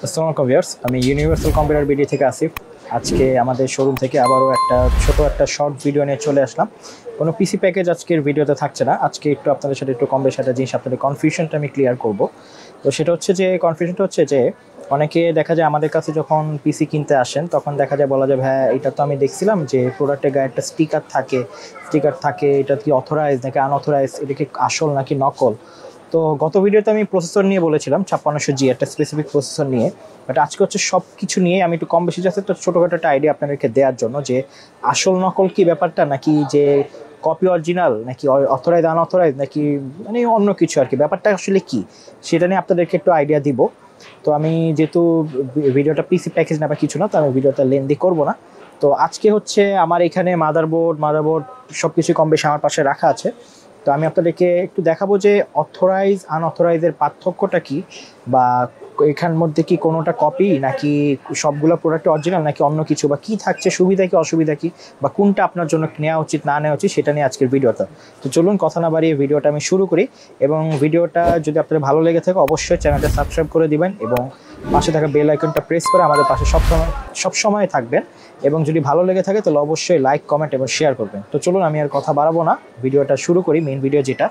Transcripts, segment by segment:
আসসালামু আলাইকুম ভিউয়ার্স, আমি ইউনিভার্সাল কম্পিউটার বিডি থেকে আসিফ। আজকে আমাদের শোরুম থেকে আবারও ছোট একটা শর্ট ভিডিও নিয়ে চলে আসলাম। কোনো পিসি প্যাকেজ আজকের ভিডিওতে থাকছে না। আজকে একটু আপনাদের সাথে একটু কম বেশি একটা জিনিস, আপনাদের কনফিউশনটা আমি ক্লিয়ার করব। তো সেটা হচ্ছে যে কনফিউশনটা হচ্ছে যে অনেকে দেখা যায় আমাদের কাছে যখন পিসি কিনতে আসেন তখন দেখা যায় বলা যায় হ্যাঁ এটা তো আমি দেখছিলাম যে প্রোডাক্টের গায়ে একটা স্টিকার থাকে, এটা কি অথরাইজ নাকি আনঅথরাইজ, এটা কি আসল নাকি নকল। তো গত ভিডিওতে আমি প্রসেসর নিয়ে বলেছিলাম 5600G একটা স্পেসিফিক প্রসেসর নিয়ে, বাট আজকে হচ্ছে সব কিছু নিয়ে আমি একটু কম বেশি জাস্ট একটা ছোটোখাটো একটা আইডিয়া আপনাদেরকে দেওয়ার জন্য যে আসল নকল কি ব্যাপারটা, নাকি যে কপি অরিজিনাল, নাকি অথরাইজ আনঅথরাইজ, নাকি মানে অন্য কিছু আর কি, ব্যাপারটা আসলে কি সেটা নিয়ে আপনাদেরকে একটু আইডিয়া দিব। তো আমি যেহেতু ভিডিওটা পিসি প্যাকেজ না বা কিছু না, তো আমি ভিডিওটা লেন্দি করব না। তো আজকে হচ্ছে আমার এখানে মাদারবোর্ড সব কিছু কম বেশি আমার পাশে রাখা আছে। তো আমি আপনাদেরকে একটু দেখাবো যে অথরাইজ আনঅথরাইজের পার্থক্যটা কি, বা এখানের মধ্যে কি কোনোটা কপি নাকি সবগুলো প্রোডাক্ট অরিজিনাল নাকি অন্য কিছু, বা কি থাকছে, সুবিধা কি অসুবিধা কি, বা কোনটা আপনার জন্য নেওয়া উচিত না নেওয়া উচিত সেটা নিয়ে আজকের ভিডিওটা। তো চলুন কথা না বাড়িয়ে ভিডিওটা আমি শুরু করি। এবং ভিডিওটা যদি আপনাদের ভালো লেগে থাকে অবশ্যই চ্যানেলটা সাবস্ক্রাইব করে দিবেন এবং পাশে থাকা বেল আইকনটা প্রেস করে আমাদের পাশে সবসময় থাকবেন। এবং যদি ভালো লেগে থাকে তাহলে অবশ্যই লাইক, কমেন্ট এবং শেয়ার করবেন। তো চলুন আমি আর কথা বাড়াবো না, ভিডিওটা শুরু করি, মেইন ভিডিও যেটা।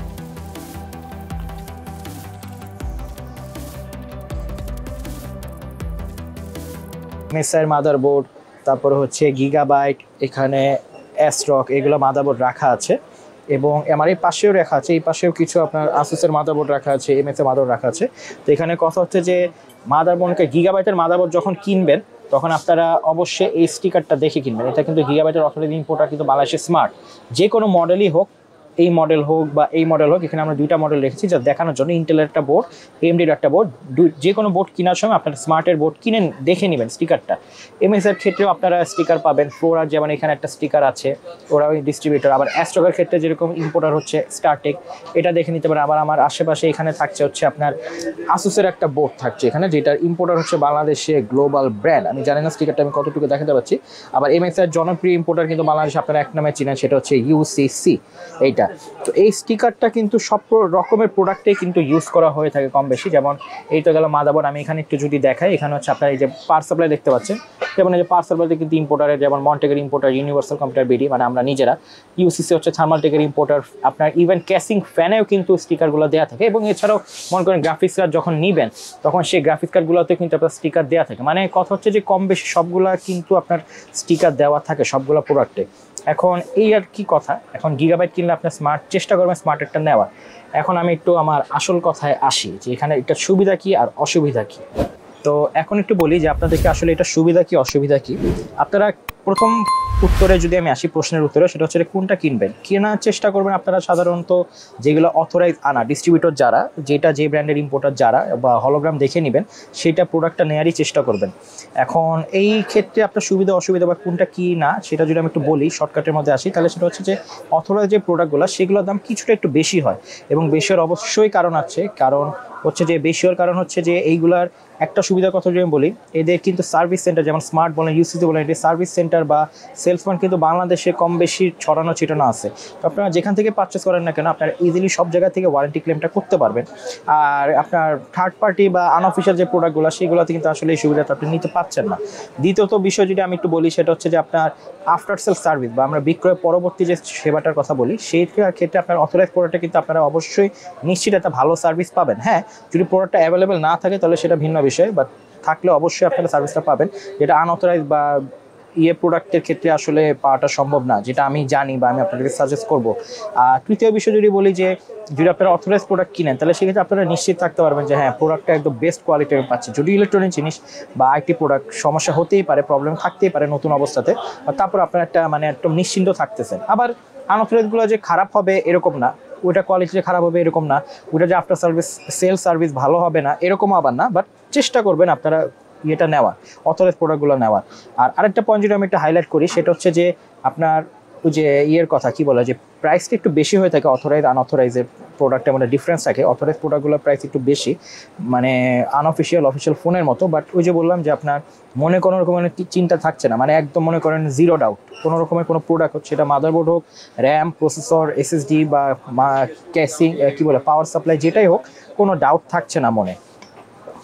এমএসআই মাদারবোর্ড, তারপরে হচ্ছে গিগাবাইট, এখানে অ্যাস্ট্রক, এগুলো মাদারবোর্ড রাখা আছে। এবং আমার এই পাশেও রাখা আছে, এই পাশেও কিছু আপনার আসুসের মাদারবোর্ড রাখা আছে, এমএসএ মাদারবোর্ড রাখা আছে। তো এখানে কথা হচ্ছে যে মাদারবোর্ডকে গিগাবাইটের মাদারবোর্ড যখন কিনবেন তখন আপনারা অবশ্যই এই স্টিকারটা দেখে কিনবেন। এটা কিন্তু গিগাবাইটের অথরাইজড ইম্পোর্টার কিন্তু বাংলাদেশে স্মার্ট, যে কোনো মডেলই হোক, এই মডেল হোক বা এই মডেল হোক, এখানে আমরা দুইটা মডেল রেখেছি যা দেখানোর জন্য। ইন্টেলের একটা বোর্ড, এএমডির একটা বোর্ড, যে কোনো বোর্ড কেনার সময় আপনারা স্মার্টের বোর্ড কিনেন দেখে নেবেন স্টিকারটা। এমএসের ক্ষেত্রেও আপনারা স্টিকার পাবেন, ফ্লোরার যেমন এখানে একটা স্টিকার আছে, ওরা ওই ডিস্ট্রিবিউটর। আবার অ্যাস্ট্রকের ক্ষেত্রে যেরকম ইম্পোর্টার হচ্ছে স্টারটেক, এটা দেখে নিতে পারেন। আবার আমার আশেপাশে এখানে থাকছে হচ্ছে আপনার আসুসের একটা বোর্ড থাকছে এখানে, যেটার ইম্পোর্টার হচ্ছে বাংলাদেশে গ্লোবাল ব্র্যান্ড। আমি জানি না স্টিকারটা আমি কতটুকু দেখাতে পাচ্ছি। আবার এমএসের জনপ্রিয় ইম্পোর্টার কিন্তু বাংলাদেশে আপনারা এক নামে চিনেন, সেটা হচ্ছে ইউসিসি এইটা। তো এই স্টিকারটা কিন্তু সব রকমের প্রোডাক্টে কিন্তু ইউজ করা হয়ে থাকে কম বেশি। যেমন এই তো গেল মাদারবোর্ড, আমি এখানে একটু যদি দেখাই, এখানে হচ্ছে আপনার এই যে পাওয়ার সাপ্লাই দেখতে পাচ্ছেন, যেমন এই যে পাওয়ার সাপ্লাইতে কিন্তু ইম্পোর্টারের, যেমন মন্টেকের ইম্পোর্টার, ইউনিভার্সাল কম্পিউটার বিডি মানে আমরা নিজেরা, ইউসিসি হচ্ছে থার্মালটেকের ইম্পোর্টার। আপনার ইভেন ক্যাসিং ফ্যানেও কিন্তু স্টিকারগুলো দেওয়া থাকে। এবং এছাড়াও মনে করেন গ্রাফিক্স কার্ড যখন নেবেন তখন সেই গ্রাফিক্স কার্ডগুলোতে কিন্তু আপনার স্টিকার দেওয়া থাকে। মানে কথা হচ্ছে যে কম বেশি সবগুলা কিন্তু আপনার স্টিকার দেওয়া থাকে সবগুলো প্রোডাক্টে। এখন এই আর কি কথা, এখন গিগাবাইট কিনলে আপনার স্মার্ট চেষ্টা করবেন স্মার্টেরটা নেওয়ার। এখন আমি একটু আমার আসল কথায় আসি যে এখানে এটা সুবিধা কি আর অসুবিধা কি। তো এখন একটু বলি যে আপনাদেরকে আসলে এটা সুবিধা কি অসুবিধা কি। আপনারা প্রথম উত্তরে যদি আমি আসি, প্রশ্নের উত্তরে, সেটা হচ্ছে কোনটা কিনবেন। কেনার চেষ্টা করবেন আপনারা সাধারণত যেগুলো অথরাইজ আনা ডিস্ট্রিবিউটর যারা, যেটা যে ব্র্যান্ডের ইম্পোর্টার যারা, বা হলোগ্রাম দেখে নেবেন, সেটা প্রোডাক্টটা নেওয়ারই চেষ্টা করবেন। এখন এই ক্ষেত্রে আপনার সুবিধা অসুবিধা বা কোনটা কি না সেটা যদি আমি একটু বলি, শর্টকাটের মধ্যে আসি, তাহলে সেটা হচ্ছে যে অথরাইজ যে প্রোডাক্টগুলো সেগুলোর দাম কিছুটা একটু বেশি হয়। এবং বেশি হওয়ার অবশ্যই কারণ আছে, কারণ হচ্ছে যে বেশি হওয়ার কারণ হচ্ছে যে এইগুলার একটা সুবিধার কথা যদি আমি বলি, এদের কিন্তু সার্ভিস সেন্টার, যেমন স্মার্ট বলেন, ইউসিসি বলেন, এটি সার্ভিস সেন্টার বা সেলসম্যান কিন্তু বাংলাদেশে কম বেশি ছড়ানো ছিটানো আছে। তো আপনারা যেখান থেকে পারচেস করেন না কেন আপনারা ইজিলি সব জায়গা থেকে ওয়ারেন্টি ক্লেমটা করতে পারবেন। আর আপনার থার্ড পার্টি বা আনঅফিসিয়াল যে প্রোডাক্টগুলো সেগুলোতে কিন্তু আসলে এই সুবিধাটা আপনি নিতে পারছেন না। দ্বিতীয়ত বিষয় যদি আমি একটু বলি, সেটা হচ্ছে যে আপনার আফটার সেল সার্ভিস বা আমরা বিক্রয় পরবর্তী যে সেবাটার কথা বলি, সেই ক্ষেত্রে আপনার অথরাইজ প্রোডাক্টে কিন্তু আপনারা অবশ্যই নিশ্চিত একটা ভালো সার্ভিস পাবেন। হ্যাঁ, যদি প্রোডাক্টটা অ্যাভেলেবেল না থাকে তাহলে সেটা ভিন্ন বিষয়, বাট থাকলে অবশ্যই আপনারা সার্ভিসটা পাবেন, যেটা আনঅথরাইজ বা প্রোডাক্টের ক্ষেত্রে আসলে পাওয়াটা সম্ভব না, যেটা আমি জানি বা আমি আপনাদেরকে সাজেস্ট করবো। আর তৃতীয় বিষয় যদি বলি, যে যদি আপনারা অথরাইজ প্রোডাক্ট কিনেন তাহলে সেক্ষেত্রে আপনারা নিশ্চিত থাকতে পারবেন যে হ্যাঁ প্রোডাক্টটা একদম বেস্ট কোয়ালিটির পাচ্ছি। যদি ইলেকট্রনিক জিনিস বা আইটি প্রোডাক্ট সমস্যা হতেই পারে, প্রবলেম থাকতেই পারে নতুন অবস্থাতে, তারপর আপনারা একটা মানে একদম নিশ্চিন্ত থাকতেছেন। আবার আনঅথরাইজগুলো যে খারাপ হবে এরকম না, ওটা কোয়ালিটি যে খারাপ হবে এরকম না, ওটা যে আফটার সার্ভিস সেল সার্ভিস ভালো হবে না এরকমও আবার না, বাট চেষ্টা করবেন আপনারা এটা নেওয়ার, অথরাইজ প্রোডাক্টগুলো নেওয়ার। আর আরেকটা পয়েন্ট যদি আমি একটা হাইলাইট করি, সেটা হচ্ছে যে আপনার ওই যে কথা কি বলে, যে প্রাইসটা একটু বেশি হয়ে থাকে অথরাইজ আনঅথরাইজের প্রোডাক্টের মধ্যে ডিফারেন্স থাকে। অথরাইজ প্রোডাক্টগুলোর প্রাইস একটু বেশি, মানে অফিসিয়াল ফোনের মতো। বাট ওই যে বললাম যে আপনার মনে কোনো রকমের চিন্তা থাকছে না, মানে একদম মনে করেন জিরো ডাউট, কোনো রকমের কোনো প্রোডাক্ট হচ্ছে, সেটা মাদারবোর্ড হোক, র্যাম, প্রসেসর, এসএসডি বা ক্যাসিং কি বলে পাওয়ার সাপ্লাই, যেটাই হোক, কোনো ডাউট থাকছে না মনে। তো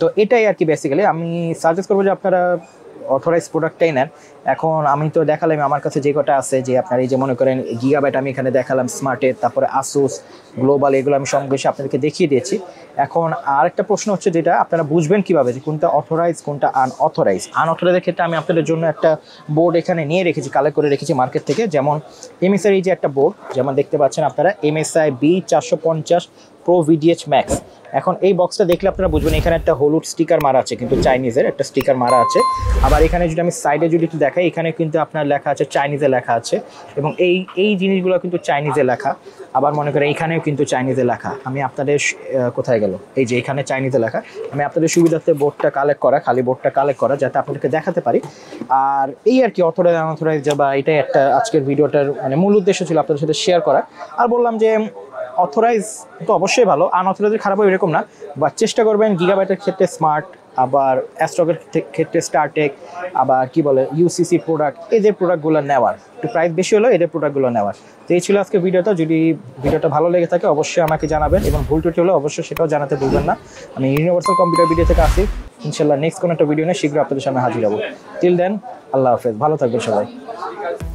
তো এটাই আর কি বেসিক্যালি আমি সাজেস্ট করবো যে আপনারা অথরাইজ প্রোডাক্টটাই নেন। এখন আমি তো দেখালাম আমার কাছে যে কটা আছে, যে আপনার এই যে মনে করেন গিগাবাইট আমি এখানে দেখালাম, স্মার্টের, তারপরে আসুস, গ্লোবাল, এগুলো আমি সব কিছু আপনাদেরকে দেখিয়ে দিয়েছি। এখন আর একটা প্রশ্ন হচ্ছে যেটা আপনারা বুঝবেন কিভাবে যে কোনটা অথরাইজ কোনটা আনঅথরাইজ। আনঅথরাইজের ক্ষেত্রে আমি আপনাদের জন্য একটা বোর্ড এখানে নিয়ে রেখেছি, কালেক্ট করে রেখেছি মার্কেট থেকে। যেমন এমএসআই এই যে একটা বোর্ড যেমন দেখতে পাচ্ছেন আপনারা, MSI B450 Pro VDH Max। এখন এই বক্সটা দেখলে আপনারা বুঝবেন এখানে একটা হলুদ স্টিকার মারা আছে, কিন্তু চাইনিজের একটা স্টিকার মারা আছে। আবার এখানে যদি আমি সাইডে যদি একটু দেখাই, এখানে কিন্তু আপনার লেখা আছে চাইনিজে লেখা আছে, এবং এই জিনিসগুলো কিন্তু চাইনিজে লেখা। আবার মনে করেন এখানেও কিন্তু চাইনিজে লেখা। আমি আপনাদের কোথায় গেল, এই যে এখানে চাইনিজে লেখা। আমি আপনাদের সুবিধার্থে বোর্ডটা কালেক্ট করা, খালি বোর্ডটা কালেক্ট করা, যাতে আপনাদেরকে দেখাতে পারি। আর এই আর কি অথরাইজ আনঅথরাইজ, বা এটাই একটা আজকের ভিডিওটার মানে মূল উদ্দেশ্য ছিল আপনাদের সাথে শেয়ার করা। আর বললাম যে অথরাইজ তো অবশ্যই ভালো, আনঅথরাইজ খারাপ হয় এরকম না, বা চেষ্টা করবেন গিগাবাইটের ক্ষেত্রে স্মার্ট, আবার অ্যাস্ট্রকের ক্ষেত্রে স্টারটেক, আবার কি বলে ইউসিসি প্রোডাক্ট, এদের প্রোডাক্টগুলো নেওয়ার, একটু প্রাইস বেশি হলো এদের প্রোডাক্টগুলো নেওয়ার। তো এই ছিল আজকে ভিডিওটা। যদি ভিডিওটা ভালো লেগে থাকে অবশ্যই আমাকে জানাবেন, এবং ভুল ত্রুটি হলে অবশ্যই সেটাও জানাতে ভুলবেন না। আমি ইউনিভার্সাল কম্পিউটার ভিডিও থেকে আসি, ইনশাল্লাহ নেক্সট কোনো একটা ভিডিও নিয়ে শীঘ্র আপনাদের সামনে হাজির হবো। টিল দেন, আল্লাহ হাফেজ, ভালো থাকবেন সবাই।